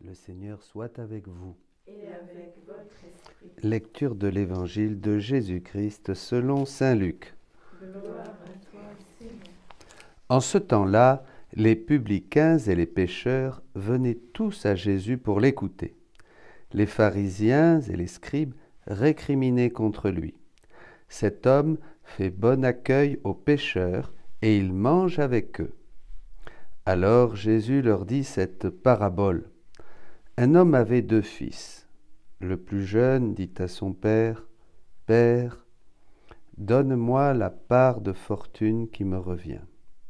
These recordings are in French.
Le Seigneur soit avec vous. Et avec votre esprit. Lecture de l'Évangile de Jésus-Christ selon saint Luc. Gloire à toi, Seigneur. En ce temps-là, les publicains et les pécheurs venaient tous à Jésus pour l'écouter. Les pharisiens et les scribes récriminaient contre lui. Cet homme fait bon accueil aux pécheurs et il mange avec eux. Alors Jésus leur dit cette parabole. Un homme avait 2 fils. Le plus jeune dit à son père, « Père, donne-moi la part de fortune qui me revient. »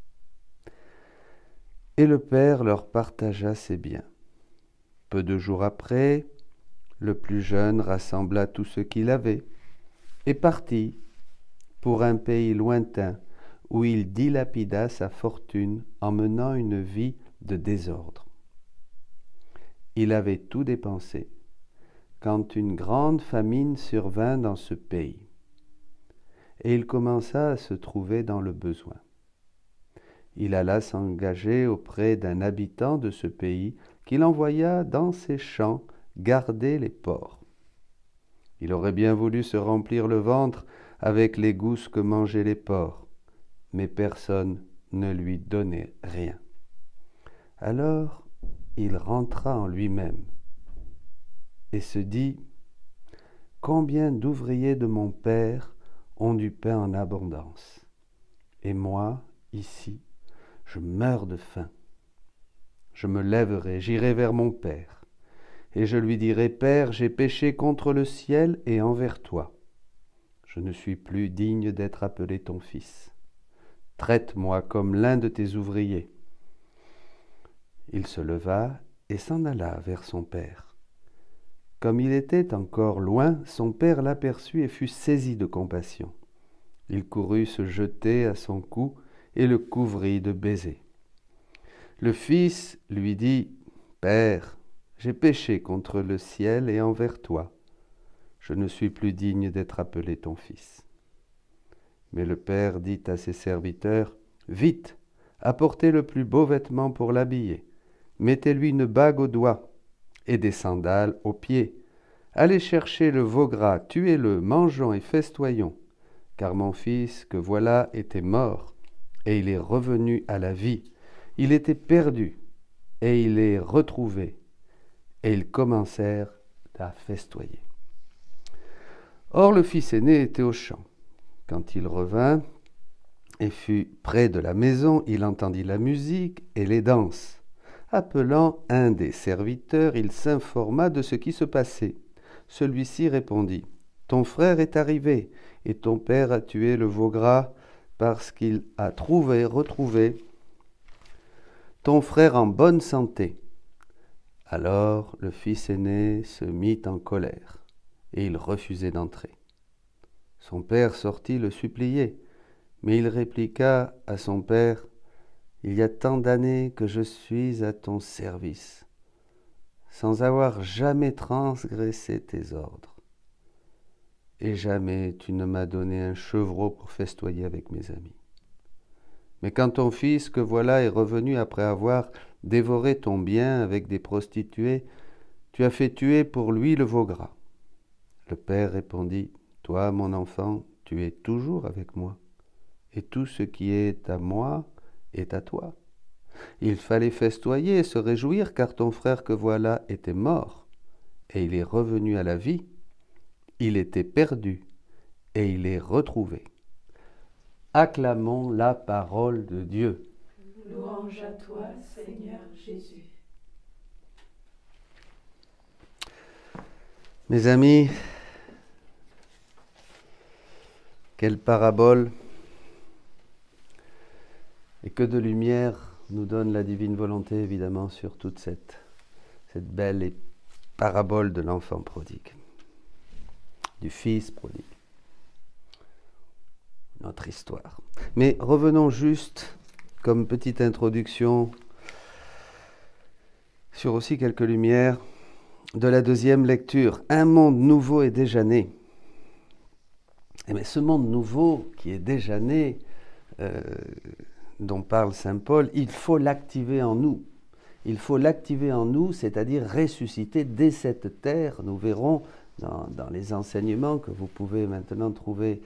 Et le père leur partagea ses biens. Peu de jours après, le plus jeune rassembla tout ce qu'il avait et partit pour un pays lointain où il dilapida sa fortune en menant une vie de désordre. Il avait tout dépensé quand une grande famine survint dans ce pays et il commença à se trouver dans le besoin. Il alla s'engager auprès d'un habitant de ce pays qu'il envoya dans ses champs garder les porcs. Il aurait bien voulu se remplir le ventre avec les gousses que mangeaient les porcs, mais personne ne lui donnait rien. Alors il rentra en lui-même et se dit « Combien d'ouvriers de mon père ont du pain en abondance, et moi, ici, je meurs de faim. Je me lèverai, j'irai vers mon père, et je lui dirai, Père, j'ai péché contre le ciel et envers toi. Je ne suis plus digne d'être appelé ton fils. Traite-moi comme l'un de tes ouvriers. » Il se leva et s'en alla vers son père. Comme il était encore loin, son père l'aperçut et fut saisi de compassion. Il courut se jeter à son cou et le couvrit de baisers. Le fils lui dit, « Père, j'ai péché contre le ciel et envers toi. Je ne suis plus digne d'être appelé ton fils. » Mais le père dit à ses serviteurs, « Vite, apportez le plus beau vêtement pour l'habiller. Mettez-lui une bague au doigt et des sandales aux pieds. Allez chercher le veau gras, tuez-le, mangeons et festoyons. Car mon fils que voilà était mort, et il est revenu à la vie. Il était perdu, et il est retrouvé. » Et ils commencèrent à festoyer. Or le fils aîné était au champ. Quand il revint et fut près de la maison, il entendit la musique et les danses. Appelant un des serviteurs, il s'informa de ce qui se passait. Celui-ci répondit, « Ton frère est arrivé, et ton père a tué le veau gras parce qu'il a retrouvé ton frère en bonne santé. » Alors le fils aîné se mit en colère, et il refusait d'entrer. Son père sortit le supplier, mais il répliqua à son père, « Il y a tant d'années que je suis à ton service, sans avoir jamais transgressé tes ordres. Et jamais tu ne m'as donné un chevreau pour festoyer avec mes amis. Mais quand ton fils que voilà est revenu après avoir dévoré ton bien avec des prostituées, tu as fait tuer pour lui le veau gras. » Le père répondit, « Toi, mon enfant, tu es toujours avec moi, et tout ce qui est à moi est à toi. Il fallait festoyer et se réjouir, car ton frère que voilà était mort, et il est revenu à la vie. Il était perdu, et il est retrouvé. » Acclamons la parole de Dieu. Louange à toi, Seigneur Jésus. Mes amis, quelle parabole et que de lumière nous donne la divine volonté, évidemment, sur toute cette belle parabole de l'enfant prodigue, du fils prodigue. Notre histoire. Mais revenons juste, comme petite introduction, sur aussi quelques lumières de la deuxième lecture. Un monde nouveau est déjà né. Mais ce monde nouveau qui est déjà né, dont parle saint Paul, il faut l'activer en nous. il faut l'activer en nous, c'est-à-dire ressusciter dès cette terre. Nous verrons dans les enseignements que vous pouvez maintenant trouver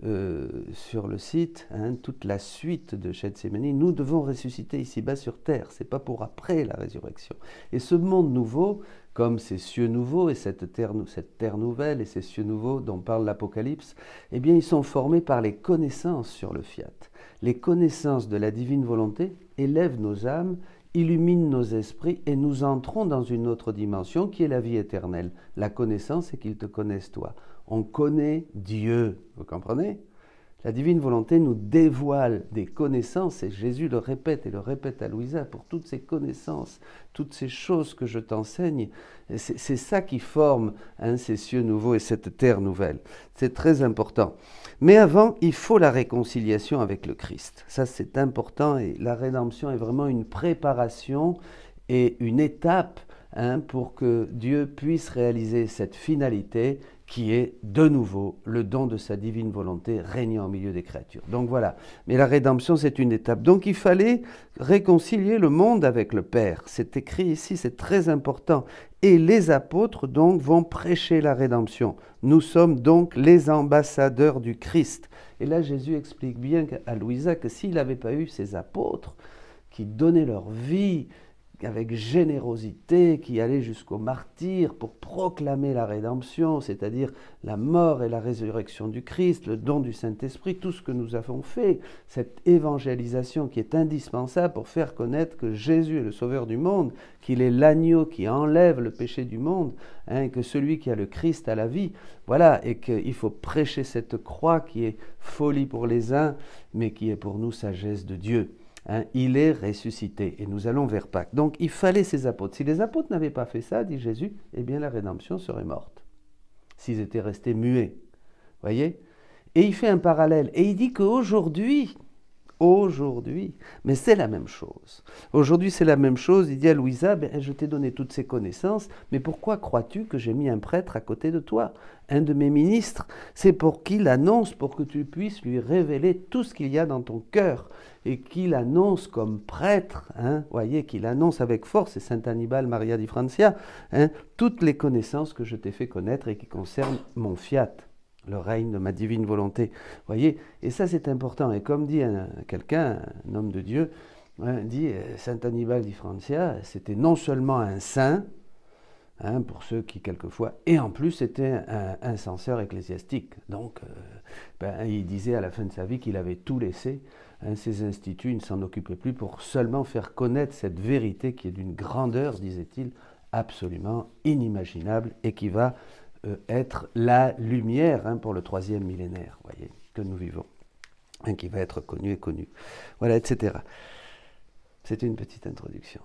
sur le site, toute la suite de Gethsémani. Nous devons ressusciter ici-bas sur terre, c'est pas pour après la résurrection. Et ce monde nouveau, comme ces cieux nouveaux et cette terre nouvelle et ces cieux nouveaux dont parle l'Apocalypse, eh bien ils sont formés par les connaissances sur le fiat. Les connaissances de la divine volonté élèvent nos âmes, illuminent nos esprits et nous entrons dans une autre dimension qui est la vie éternelle. La connaissance, c'est qu'ils te connaissent toi. On connaît Dieu, vous comprenez? La divine volonté nous dévoile des connaissances, et Jésus le répète et le répète à Louisa, pour toutes ces connaissances, toutes ces choses que je t'enseigne, c'est ça qui forme ces cieux nouveaux et cette terre nouvelle. C'est très important. Mais avant, il faut la réconciliation avec le Christ. Ça, c'est important, et la rédemption est vraiment une préparation et une étape pour que Dieu puisse réaliser cette finalité qui est de nouveau le don de sa divine volonté régnant au milieu des créatures. Donc voilà, mais la rédemption c'est une étape. Donc il fallait réconcilier le monde avec le Père. C'est écrit ici, c'est très important. Et les apôtres donc vont prêcher la rédemption. Nous sommes donc les ambassadeurs du Christ. Et là Jésus explique bien à Louisa que s'il n'avait pas eu ces apôtres qui donnaient leur vie avec générosité, qui allait jusqu'au martyre pour proclamer la rédemption, c'est-à-dire la mort et la résurrection du Christ, le don du Saint-Esprit, tout ce que nous avons fait, cette évangélisation qui est indispensable pour faire connaître que Jésus est le Sauveur du monde, qu'il est l'agneau qui enlève le péché du monde, que celui qui a le Christ a la vie, voilà, et qu'il faut prêcher cette croix qui est folie pour les uns, mais qui est pour nous sagesse de Dieu. Il est ressuscité et nous allons vers Pâques. Donc il fallait ces apôtres. Si les apôtres n'avaient pas fait ça, dit Jésus, eh bien la rédemption serait morte. S'ils étaient restés muets. Voyez? Et il fait un parallèle. Et il dit qu'aujourd'hui, mais c'est la même chose. Aujourd'hui c'est la même chose. Il dit à Louisa, je t'ai donné toutes ces connaissances, mais pourquoi crois-tu que j'ai mis un prêtre à côté de toi? Un de mes ministres, c'est pour qu'il annonce, pour que tu puisses lui révéler tout ce qu'il y a dans ton cœur et qu'il annonce comme prêtre, voyez, qu'il annonce avec force, c'est Saint Annibal Maria di Francia, toutes les connaissances que je t'ai fait connaître et qui concernent mon fiat, le règne de ma divine volonté. Voyez, et ça c'est important. Et comme dit quelqu'un, un homme de Dieu, dit Saint Annibal di Francia, c'était non seulement un saint, pour ceux qui quelquefois, et en plus c'était un censeur ecclésiastique. Donc il disait à la fin de sa vie qu'il avait tout laissé, ces instituts, il ne s'en occupait plus pour seulement faire connaître cette vérité qui est d'une grandeur, disait-il, absolument inimaginable et qui va être la lumière pour le 3e millénaire, voyez, que nous vivons, qui va être connu et connu, voilà, etc. C'est une petite introduction,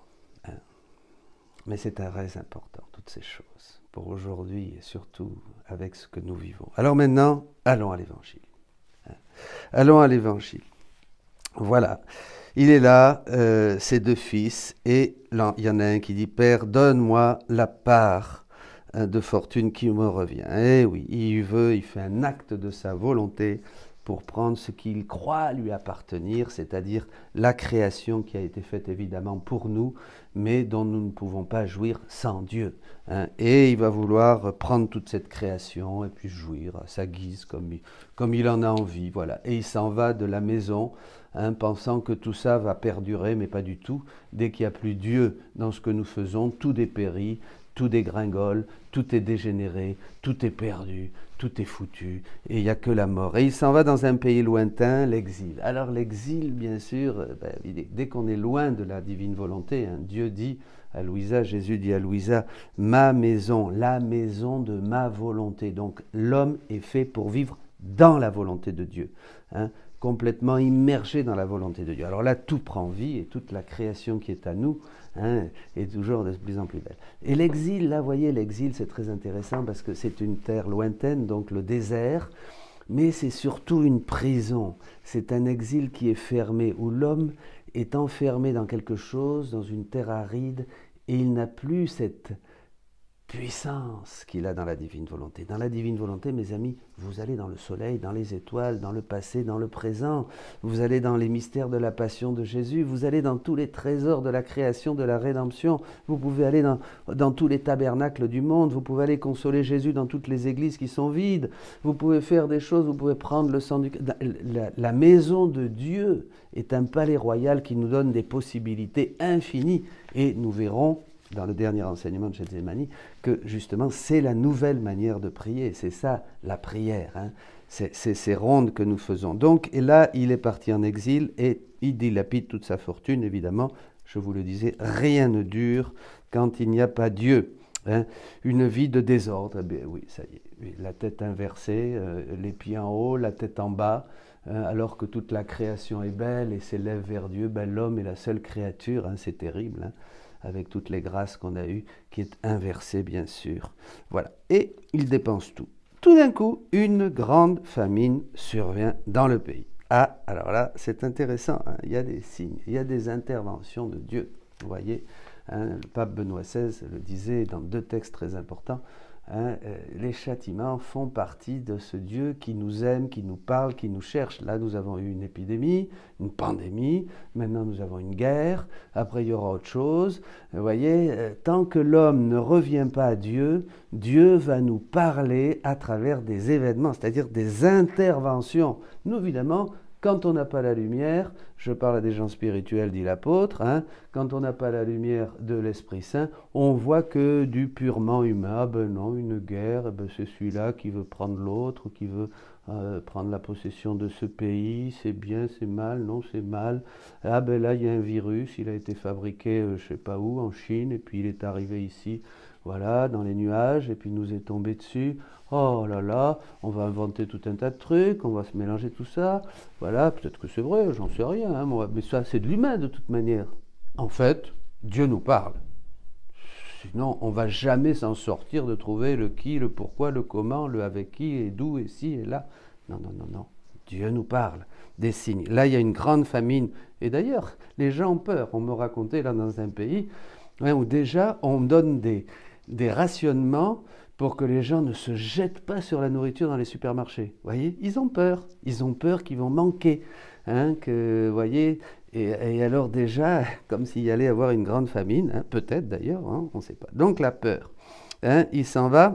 mais c'est très important, toutes ces choses, pour aujourd'hui et surtout avec ce que nous vivons. Alors maintenant, allons à l'Évangile. Allons à l'Évangile. Voilà, il est là, ses deux fils, et là, il y en a un qui dit « Père, donne-moi la part de fortune qui me revient. » Eh oui, il fait un acte de sa volonté pour prendre ce qu'il croit lui appartenir, c'est-à-dire la création qui a été faite évidemment pour nous, mais dont nous ne pouvons pas jouir sans Dieu. Et il va vouloir prendre toute cette création et puis jouir à sa guise comme il en a envie. Voilà. Et il s'en va de la maison, pensant que tout ça va perdurer, mais pas du tout. Dès qu'il n'y a plus Dieu dans ce que nous faisons, tout dépérit, tout dégringole, tout est dégénéré, tout est perdu, tout est foutu, et il n'y a que la mort. Et il s'en va dans un pays lointain, l'exil. Alors l'exil, bien sûr, dès qu'on est loin de la divine volonté, Dieu dit à Louisa, Jésus dit à Louisa, ma maison, la maison de ma volonté. Donc l'homme est fait pour vivre dans la volonté de Dieu, complètement immergé dans la volonté de Dieu. Alors là, tout prend vie et toute la création qui est à nous est toujours de plus en plus belle. Et l'exil, là, vous voyez, l'exil, c'est très intéressant parce que c'est une terre lointaine, donc le désert, mais c'est surtout une prison. C'est un exil qui est fermé, où l'homme est enfermé dans quelque chose, dans une terre aride, et il n'a plus cette puissance qu'il a dans la divine volonté. Dans la divine volonté, mes amis, vous allez dans le soleil, dans les étoiles, dans le passé, dans le présent. Vous allez dans les mystères de la passion de Jésus. Vous allez dans tous les trésors de la création, de la rédemption. Vous pouvez aller dans tous les tabernacles du monde. Vous pouvez aller consoler Jésus dans toutes les églises qui sont vides. Vous pouvez faire des choses. Vous pouvez prendre le sang du... La maison de Dieu est un palais royal qui nous donne des possibilités infinies. Et nous verrons dans le dernier enseignement de Gethsémani, que justement c'est la nouvelle manière de prier, c'est ça la prière, hein. C'est ces rondes que nous faisons. Donc, et là, il est parti en exil et il dilapide toute sa fortune, évidemment, je vous le disais, rien ne dure quand il n'y a pas Dieu. Hein. Une vie de désordre, eh bien, oui, ça y est, la tête inversée, les pieds en haut, la tête en bas, alors que toute la création est belle et s'élève vers Dieu, ben, l'homme est la seule créature, hein, c'est terrible, hein, avec toutes les grâces qu'on a eues, qui est inversée, bien sûr. Voilà. Et il dépense tout. Tout d'un coup, une grande famine survient dans le pays. Ah, alors là, c'est intéressant, hein, il y a des signes, il y a des interventions de Dieu. Vous voyez, hein, le pape Benoît XVI le disait dans 2 textes très importants, hein, les châtiments font partie de ce Dieu qui nous aime, qui nous parle, qui nous cherche. Là, nous avons eu une épidémie, une pandémie, maintenant nous avons une guerre, après il y aura autre chose. Vous voyez, tant que l'homme ne revient pas à Dieu, Dieu va nous parler à travers des événements, c'est-à-dire des interventions. Nous, évidemment, quand on n'a pas la lumière, je parle à des gens spirituels, dit l'apôtre, hein, quand on n'a pas la lumière de l'Esprit Saint, on voit que du purement humain. Ah ben non, une guerre, ben c'est celui-là qui veut prendre l'autre, qui veut prendre la possession de ce pays, c'est bien, c'est mal, non, c'est mal. Ah ben là, il y a un virus, il a été fabriqué, je ne sais pas où, en Chine, et puis il est arrivé ici, voilà, dans les nuages, et puis il nous est tombé dessus. Oh là là, on va inventer tout un tas de trucs, on va se mélanger tout ça. Voilà, peut-être que c'est vrai, j'en sais rien, hein, mais ça, c'est de l'humain de toute manière. En fait, Dieu nous parle. Sinon, on ne va jamais s'en sortir de trouver le qui, le pourquoi, le comment, le avec qui, et d'où, et si, et là. Non, non, non, non. Dieu nous parle des signes. Là, il y a une grande famine. Et d'ailleurs, les gens ont peur. On me racontait, là, dans un pays, hein, où déjà, on donne des rationnements pour que les gens ne se jettent pas sur la nourriture dans les supermarchés. Vous voyez, ils ont peur qu'ils vont manquer. Hein, que, vous voyez, et alors déjà, comme s'il y allait avoir une grande famine, hein, peut-être d'ailleurs, hein, on ne sait pas. Donc la peur. Hein, il s'en va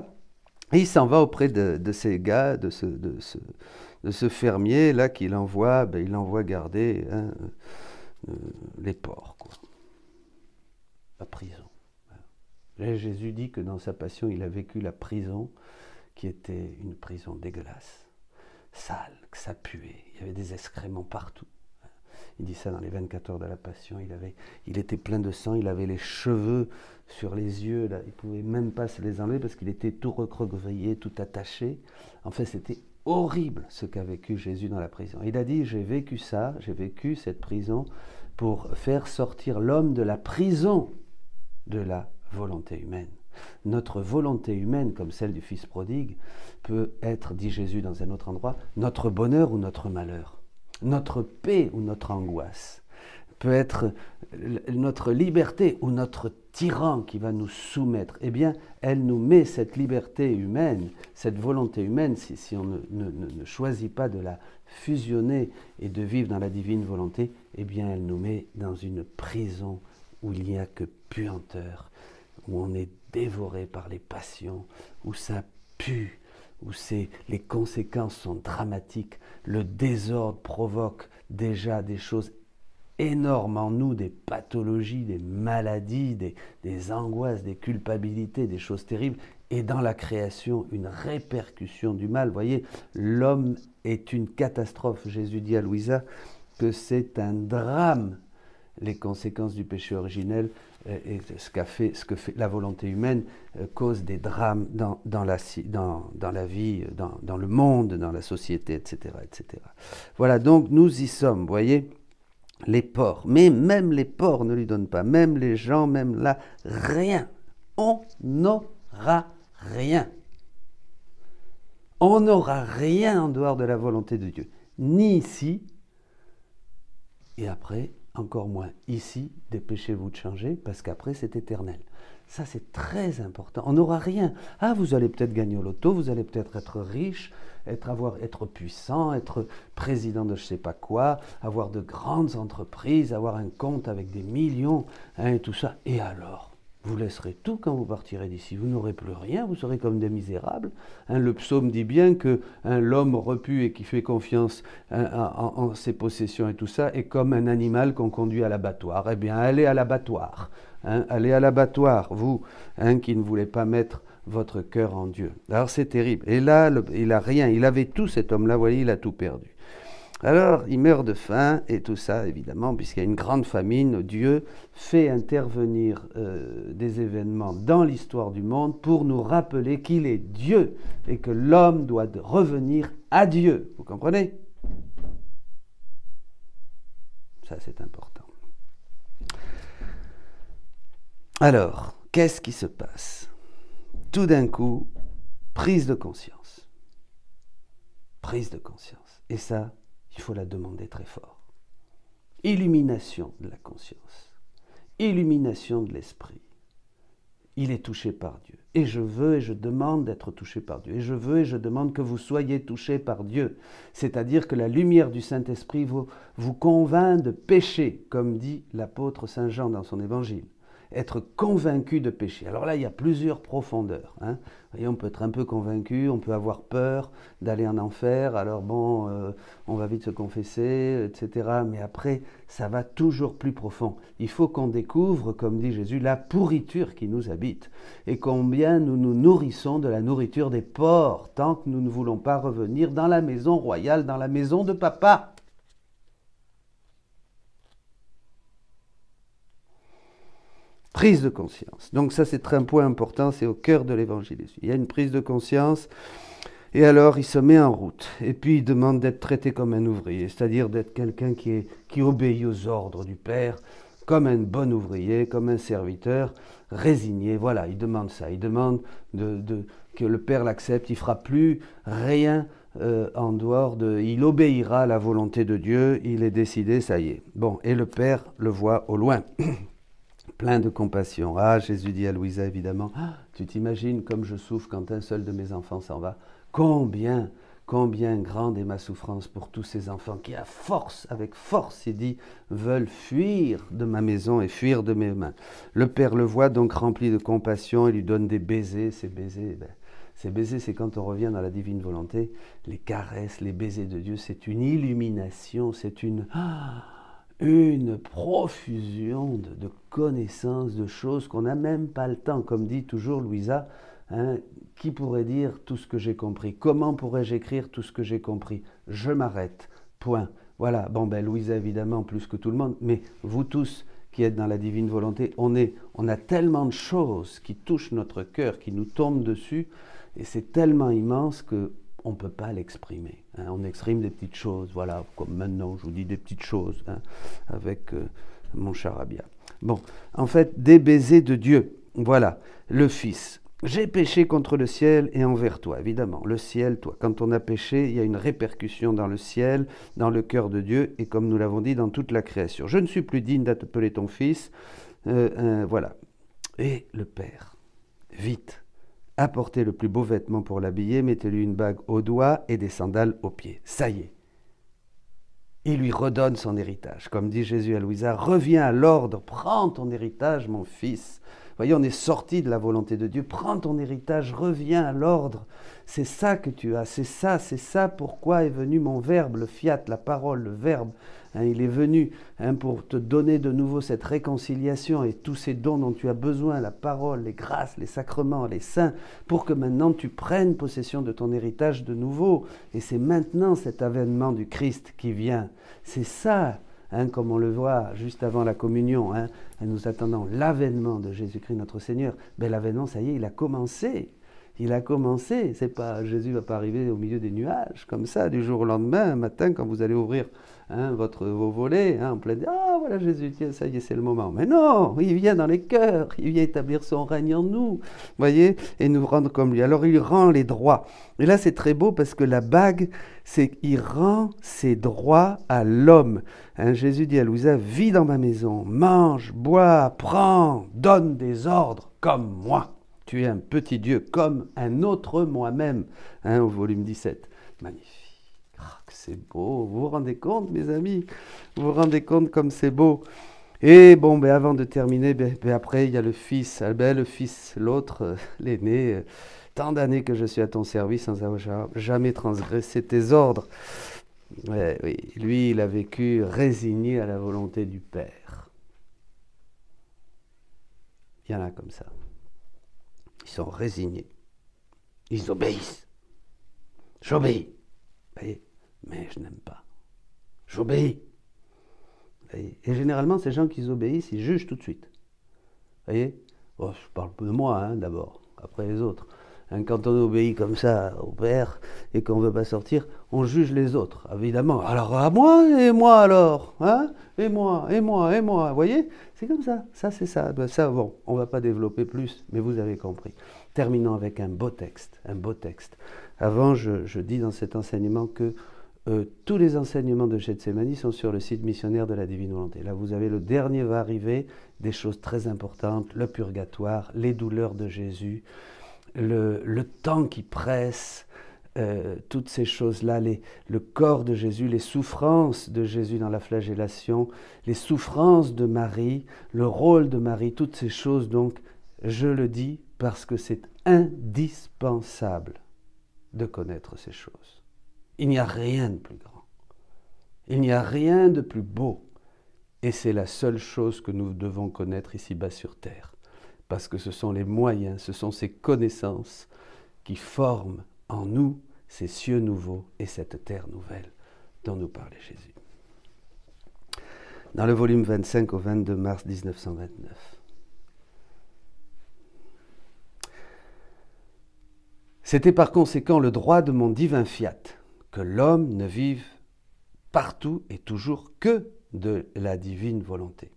auprès de ces gars, de ce fermier là qu'il envoie, ben, il envoie garder, hein, les porcs, quoi. La prison. Là, Jésus dit que dans sa passion, il a vécu la prison qui était une prison dégueulasse, sale, que ça puait, il y avait des excréments partout. Il dit ça dans les 24 heures de la passion, il était plein de sang, il avait les cheveux sur les yeux, là, il ne pouvait même pas se les enlever parce qu'il était tout recroquevillé, tout attaché. En fait, c'était horrible ce qu'a vécu Jésus dans la prison. Il a dit, j'ai vécu ça, j'ai vécu cette prison pour faire sortir l'homme de la prison de la volonté humaine. Notre volonté humaine, comme celle du Fils prodigue, peut être, dit Jésus dans un autre endroit, notre bonheur ou notre malheur, notre paix ou notre angoisse, peut être notre liberté ou notre tyran qui va nous soumettre. Eh bien, elle nous met cette liberté humaine, cette volonté humaine, si on ne choisit pas de la fusionner et de vivre dans la divine volonté, eh bien, elle nous met dans une prison où il n'y a que puanteur, où on est dévoré par les passions, où ça pue, où les conséquences sont dramatiques. Le désordre provoque déjà des choses énormes en nous, des pathologies, des maladies, des angoisses, des culpabilités, des choses terribles. Et dans la création, une répercussion du mal. Vous voyez, l'homme est une catastrophe. Jésus dit à Louisa que c'est un drame, les conséquences du péché originel, et ce que fait la volonté humaine cause des drames dans la vie, dans le monde, dans la société, etc., etc. Voilà, donc nous y sommes, vous voyez, les porcs. Mais même les porcs ne lui donnent pas, même les gens, même là, rien. On n'aura rien. On n'aura rien en dehors de la volonté de Dieu, ni ici, et après, encore moins ici, dépêchez-vous de changer, parce qu'après c'est éternel. Ça c'est très important. On n'aura rien. Ah, vous allez peut-être gagner au loto, vous allez peut-être être riche, être puissant, être président de je ne sais pas quoi, avoir de grandes entreprises, avoir un compte avec des millions, hein, et tout ça. Et alors ? Vous laisserez tout quand vous partirez d'ici. Vous n'aurez plus rien, vous serez comme des misérables. Hein, le psaume dit bien que l'homme repu et qui fait confiance en ses possessions et tout ça est comme un animal qu'on conduit à l'abattoir. Eh bien, allez à l'abattoir. Hein, allez à l'abattoir, vous, hein, qui ne voulez pas mettre votre cœur en Dieu. Alors c'est terrible. Et là, il n'a rien. Il avait tout, cet homme-là, vous voyez, il a tout perdu. Alors, il meurt de faim, et tout ça, évidemment, puisqu'il y a une grande famine, Dieu fait intervenir des événements dans l'histoire du monde pour nous rappeler qu'il est Dieu, et que l'homme doit revenir à Dieu. Vous comprenez ? Ça, c'est important. Alors, qu'est-ce qui se passe ? Tout d'un coup, prise de conscience. Prise de conscience. Et ça, il faut la demander très fort. Illumination de la conscience. Illumination de l'esprit. Il est touché par Dieu. Et je veux et je demande d'être touché par Dieu. Et je veux et je demande que vous soyez touchés par Dieu. C'est-à-dire que la lumière du Saint-Esprit vous convainc de pécher, comme dit l'apôtre Saint Jean dans son évangile. Être convaincu de péché. Alors là, il y a plusieurs profondeurs. Hein. Vous voyez, on peut être un peu convaincu, on peut avoir peur d'aller en enfer, alors bon, on va vite se confesser, etc. Mais après, ça va toujours plus profond. Il faut qu'on découvre, comme dit Jésus, la pourriture qui nous habite, et combien nous nous nourrissons de la nourriture des porcs, tant que nous ne voulons pas revenir dans la maison royale, dans la maison de papa. Prise de conscience. Donc ça, c'est un point important, c'est au cœur de l'évangile. Il y a une prise de conscience, et alors il se met en route. Et puis il demande d'être traité comme un ouvrier, c'est-à-dire d'être quelqu'un qui obéit aux ordres du Père, comme un bon ouvrier, comme un serviteur, résigné. Voilà, il demande ça. Il demande que le Père l'accepte. Il ne fera plus rien en dehors de... Il obéira à la volonté de Dieu, il est décidé, ça y est. Bon, et le Père le voit au loin. Plein de compassion. Ah, Jésus dit à Louisa, évidemment, tu t'imagines comme je souffre quand un seul de mes enfants s'en va. Combien grande est ma souffrance pour tous ces enfants qui, avec force, il dit, veulent fuir de ma maison et fuir de mes mains. Le Père le voit donc rempli de compassion, il lui donne des baisers. Ces baisers, c'est quand on revient dans la divine volonté. Les caresses, les baisers de Dieu, c'est une illumination, c'est une profusion de connaissances, de choses qu'on n'a même pas le temps. Comme dit toujours Louisa, hein, qui pourrait dire tout ce que j'ai compris? Comment pourrais-je écrire tout ce que j'ai compris? Je m'arrête, point. Voilà, bon ben Louisa évidemment plus que tout le monde, mais vous tous qui êtes dans la divine volonté, on a tellement de choses qui touchent notre cœur, qui nous tombent dessus, et c'est tellement immense que on ne peut pas l'exprimer. Hein. On exprime des petites choses, voilà, comme maintenant je vous dis des petites choses, hein, avec mon charabia. Bon, en fait, des baisers de Dieu, voilà, le Fils. J'ai péché contre le ciel et envers toi, évidemment. Le ciel, toi, quand on a péché, il y a une répercussion dans le ciel, dans le cœur de Dieu, et comme nous l'avons dit, dans toute la création. Je ne suis plus digne d'appeler ton Fils, voilà. Et le Père, vite, apportez le plus beau vêtement pour l'habiller, mettez-lui une bague au doigt et des sandales aux pieds. Ça y est. Il lui redonne son héritage. Comme dit Jésus à Louisa, reviens à l'ordre, prends ton héritage, mon fils. Vous voyez, on est sorti de la volonté de Dieu. Prends ton héritage, reviens à l'ordre. C'est ça que tu as, c'est ça pourquoi est venu mon verbe, le fiat, la parole, le verbe. Hein, il est venu pour te donner de nouveau cette réconciliation et tous ces dons dont tu as besoin, la parole, les grâces, les sacrements, les saints, pour que maintenant tu prennes possession de ton héritage de nouveau. Et c'est maintenant cet avènement du Christ qui vient. C'est ça. Hein, comme on le voit juste avant la communion, hein, nous attendons l'avènement de Jésus-Christ notre Seigneur. Ben, l'avènement, ça y est, il a commencé. Il a commencé. C'est pas, Jésus ne va pas arriver au milieu des nuages, comme ça, du jour au lendemain, un matin, quand vous allez ouvrir vos volets, en plein... Ah, voilà Jésus, tiens, ça y est, c'est le moment. Mais non, il vient dans les cœurs, il vient établir son règne en nous, voyez, et nous rendre comme lui. Alors il rend les droits. Et là, c'est très beau parce que la bague, c'est qu'il rend ses droits à l'homme. Jésus dit à Louisa, vis dans ma maison, mange, bois, prends, donne des ordres comme moi. Tu es un petit Dieu comme un autre moi-même, au volume 17. Magnifique. Ah, que c'est beau. Vous vous rendez compte, mes amis? Vous vous rendez compte comme c'est beau? Et bon, avant de terminer, après, il y a le fils. Le fils, l'autre, l'aîné. Tant d'années que je suis à ton service sans avoir jamais transgressé tes ordres. Oui, lui, il a vécu résigné à la volonté du Père. Il y en a comme ça. Ils sont résignés. Ils obéissent. J'obéis. Voyez, mais je n'aime pas. J'obéis. Voyez, et généralement, ces gens qui obéissent, ils jugent tout de suite. Voyez, je parle de moi d'abord, après les autres. Quand on obéit comme ça au Père et qu'on ne veut pas sortir, on juge les autres, évidemment. Alors à moi et moi alors, et moi, vous voyez, c'est comme ça, ça c'est ça. Ça, bon, on ne va pas développer plus, mais vous avez compris. Terminons avec un beau texte, Avant, je dis dans cet enseignement que tous les enseignements de Gethsémani sont sur le site missionnaire de la Divine Volonté. Là, vous avez le dernier va arriver, des choses très importantes, le purgatoire, les douleurs de Jésus, le temps qui presse, toutes ces choses-là, le corps de Jésus, les souffrances de Jésus dans la flagellation, les souffrances de Marie, le rôle de Marie, toutes ces choses, donc, je le dis parce que c'est indispensable de connaître ces choses. Il n'y a rien de plus grand. Il n'y a rien de plus beau. Et c'est la seule chose que nous devons connaître ici-bas sur terre. Parce que ce sont les moyens, ce sont ces connaissances qui forment en nous ces cieux nouveaux et cette terre nouvelle dont nous parlait Jésus. Dans le volume 25 au 22 mars 1929. C'était par conséquent le droit de mon divin fiat que l'homme ne vive partout et toujours que de la divine volonté.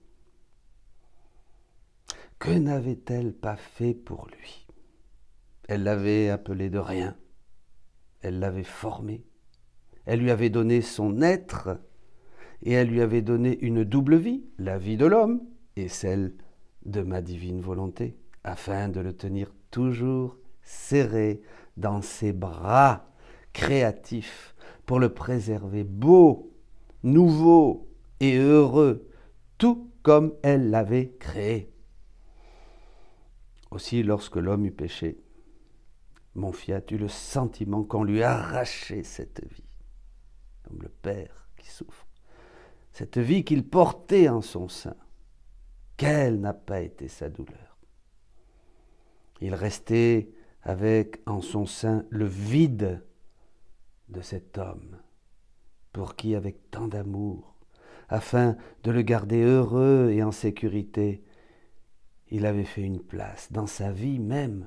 Que n'avait-elle pas fait pour lui? Elle l'avait appelé de rien, elle l'avait formé, elle lui avait donné son être et elle lui avait donné une double vie, la vie de l'homme et celle de ma divine volonté, afin de le tenir toujours serré dans ses bras créatifs pour le préserver beau, nouveau et heureux, tout comme elle l'avait créé. Aussi, lorsque l'homme eut péché, mon fiat eut le sentiment qu'on lui arrachait cette vie, comme le Père qui souffre, cette vie qu'il portait en son sein. Quelle n'a pas été sa douleur? Il restait avec en son sein le vide de cet homme, pour qui, avec tant d'amour, afin de le garder heureux et en sécurité, il avait fait une place dans sa vie même.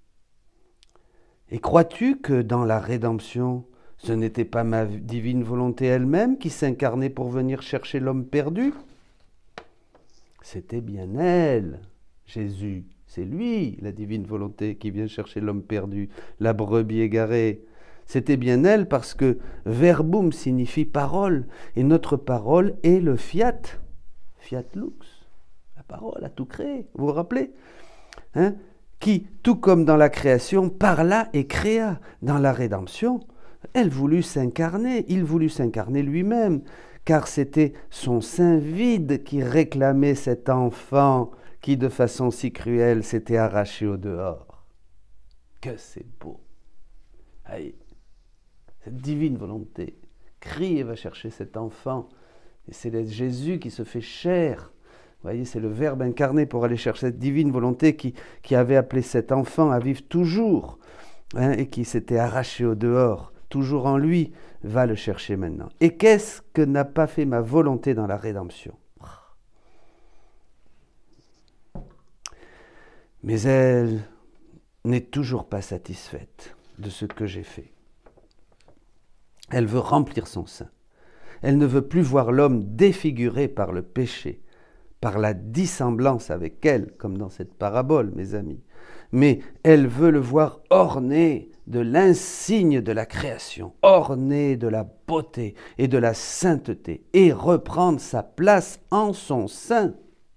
Et crois-tu que dans la rédemption, ce n'était pas ma divine volonté elle-même qui s'incarnait pour venir chercher l'homme perdu? C'était bien elle, Jésus. C'est lui, la divine volonté, qui vient chercher l'homme perdu, la brebis égarée. C'était bien elle parce que verbum signifie parole, et notre parole est le fiat, fiat lux. La parole a tout créé, vous vous rappelez, qui, tout comme dans la création, parla et créa. Dans la rédemption, elle voulut s'incarner, il voulut s'incarner lui-même, car c'était son sein vide qui réclamait cet enfant qui, de façon si cruelle, s'était arraché au dehors. Que c'est beau! Aïe, cette divine volonté crie et va chercher cet enfant, et c'est Jésus qui se fait chair. Vous voyez, c'est le Verbe incarné pour aller chercher cette divine volonté qui avait appelé cet enfant à vivre toujours, et qui s'était arraché au dehors, toujours en lui, va le chercher maintenant. Et qu'est-ce que n'a pas fait ma volonté dans la rédemption? Mais elle n'est toujours pas satisfaite de ce que j'ai fait. Elle veut remplir son sein. Elle ne veut plus voir l'homme défiguré par le péché, par la dissemblance avec elle, comme dans cette parabole, mes amis. Mais elle veut le voir orné de l'insigne de la création, orné de la beauté et de la sainteté, et reprendre sa place en son sein.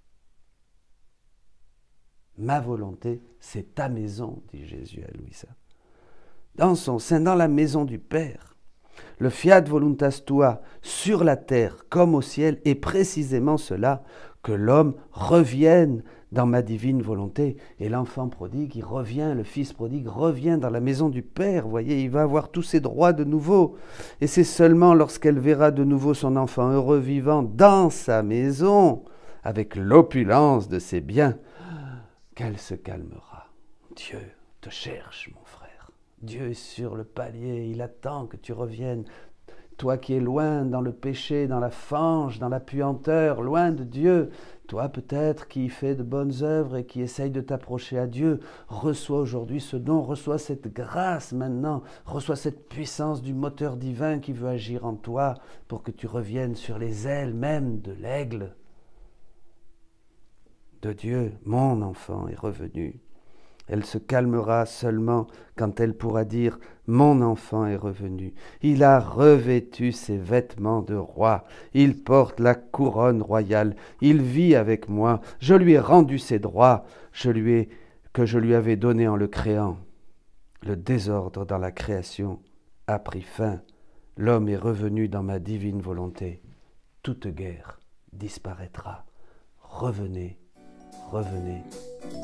Ma volonté, c'est ta maison, dit Jésus à Louisa. Dans son sein, dans la maison du Père. Le fiat voluntas tua sur la terre comme au ciel est précisément cela, que l'homme revienne dans ma divine volonté. Et l'enfant prodigue, il revient, le fils prodigue revient dans la maison du Père. Vous voyez, il va avoir tous ses droits de nouveau. Et c'est seulement lorsqu'elle verra de nouveau son enfant heureux vivant dans sa maison, avec l'opulence de ses biens, qu'elle se calmera. Dieu te cherche, mon frère. Dieu est sur le palier, il attend que tu reviennes. Toi qui es loin dans le péché, dans la fange, dans la puanteur, loin de Dieu, toi peut-être qui fais de bonnes œuvres et qui essaye de t'approcher à Dieu, reçois aujourd'hui ce don, reçois cette grâce maintenant, reçois cette puissance du moteur divin qui veut agir en toi pour que tu reviennes sur les ailes même de l'aigle de Dieu. Mon enfant est revenu. Elle se calmera seulement quand elle pourra dire « Mon enfant est revenu. Il a revêtu ses vêtements de roi. Il porte la couronne royale. Il vit avec moi. Je lui ai rendu ses droits que je lui avais donnés en le créant. Le désordre dans la création a pris fin. L'homme est revenu dans ma divine volonté. Toute guerre disparaîtra. Revenez, revenez, revenez. »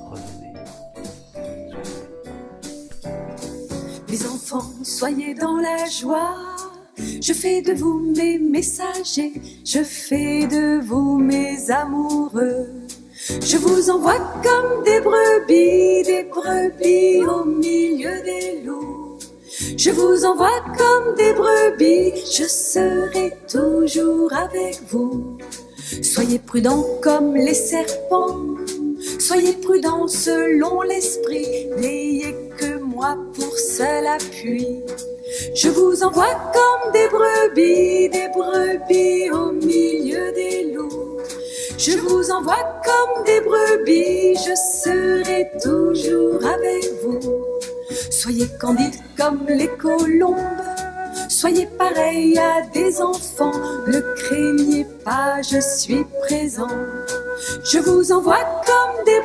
Mes enfants, soyez dans la joie. Je fais de vous mes messagers. Je fais de vous mes amoureux. Je vous envoie comme des brebis au milieu des loups. Je vous envoie comme des brebis. Je serai toujours avec vous. Soyez prudents comme les serpents. Soyez prudents selon l'esprit. N'ayez que moi pour seul appui. Je vous envoie comme des brebis au milieu des loups. Je vous envoie comme des brebis, je serai toujours avec vous. Soyez candides comme les colombes, soyez pareils à des enfants. Ne craignez pas, je suis présent. Je vous envoie comme des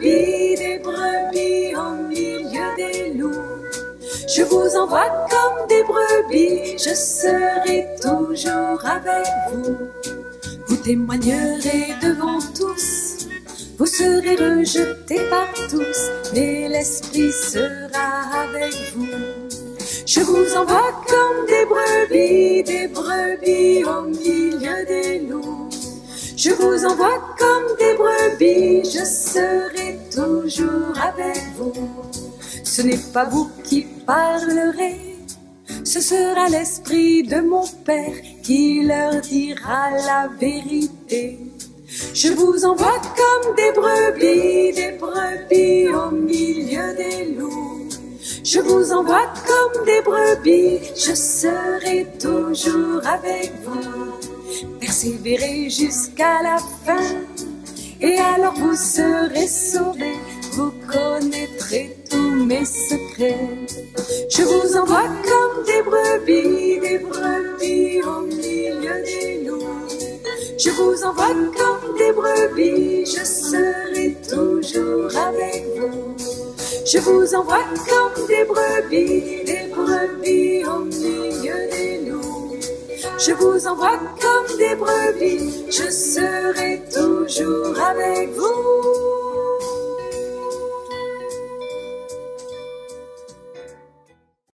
brebis au milieu des loups. Je vous envoie comme des brebis, je serai toujours avec vous. Vous témoignerez devant tous, vous serez rejetés par tous, mais l'Esprit sera avec vous. Je vous envoie comme des brebis au milieu des loups. Je vous envoie comme des brebis, je serai toujours avec vous. Ce n'est pas vous qui parlerez, ce sera l'Esprit de mon Père qui leur dira la vérité. Je vous envoie comme des brebis au milieu des loups. Je vous envoie comme des brebis, je serai toujours avec vous. Persévérez jusqu'à la fin, et alors vous serez sauvés, vous connaîtrez tous mes secrets. Je vous envoie comme des brebis au milieu des loups. Je vous envoie comme des brebis, je serai toujours avec vous. Je vous envoie comme des brebis au milieu des loups. Je vous envoie comme des brebis, je serai toujours avec vous.